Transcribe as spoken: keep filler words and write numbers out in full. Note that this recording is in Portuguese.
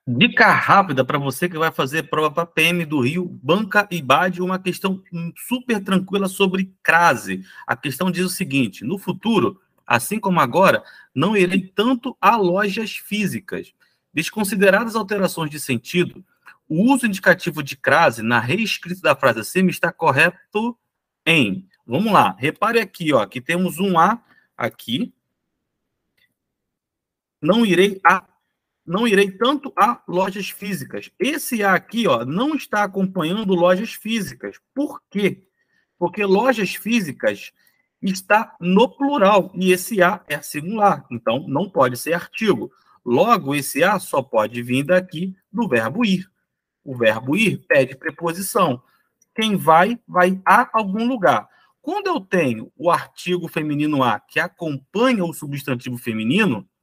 Dica rápida para você que vai fazer prova para P M do Rio, banca e B A D, uma questão super tranquila sobre crase. A questão diz o seguinte: no futuro, assim como agora, não irei tanto a lojas físicas. Desconsideradas alterações de sentido, o uso indicativo de crase na reescrita da frase acima está correto em... Vamos lá, repare aqui, ó, que temos um A aqui. Não irei a Não irei tanto a lojas físicas. Esse A aqui, ó, não está acompanhando lojas físicas. Por quê? Porque lojas físicas está no plural e esse A é singular, então não pode ser artigo. Logo, esse A só pode vir daqui do verbo ir. O verbo ir pede preposição. Quem vai, vai a algum lugar. Quando eu tenho o artigo feminino a que acompanha o substantivo feminino,